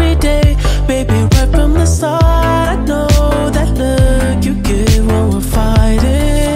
every day. Baby, right from the start, I know that look you give when we're fighting.